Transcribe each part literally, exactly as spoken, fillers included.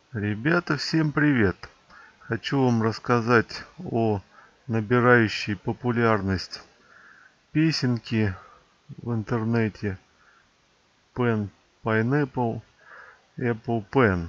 Ребята, всем привет! Хочу вам рассказать о набирающей популярность песенке в интернете Pen Pineapple Apple Pen.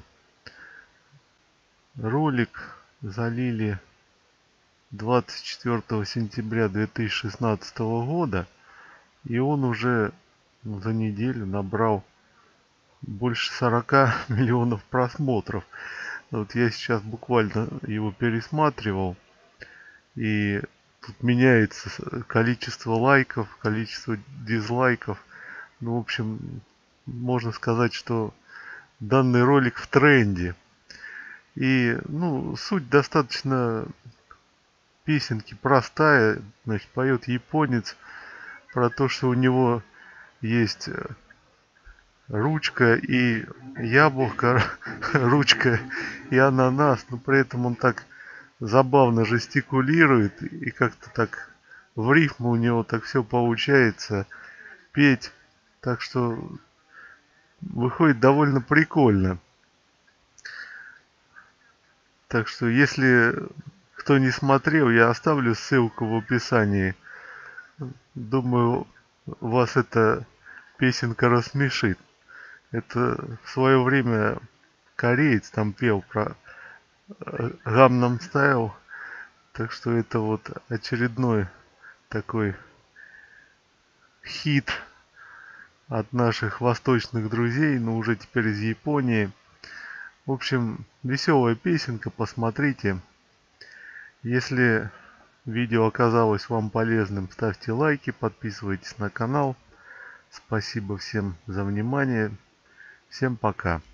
Ролик залили двадцать четвёртого сентября две тысячи шестнадцатого года, и он уже за неделю набрал больше сорока миллионов просмотров. Вот я сейчас буквально его пересматривал, и тут меняется количество лайков, количество дизлайков. Ну, в общем, можно сказать, что данный ролик в тренде. И, ну, суть достаточно песенки простая. Значит, поет японец про то, что у него есть ручка и яблоко, ручка и ананас, но при этом он так забавно жестикулирует и как-то так в рифму у него так все получается петь, так что выходит довольно прикольно. Так что если кто не смотрел, я оставлю ссылку в описании. Думаю, вас эта песенка рассмешит. Это в свое время кореец там пел про Gangnam Style. Так что это вот очередной такой хит от наших восточных друзей, но уже теперь из Японии. В общем, веселая песенка, посмотрите. Если видео оказалось вам полезным, ставьте лайки, подписывайтесь на канал. Спасибо всем за внимание. Всем пока.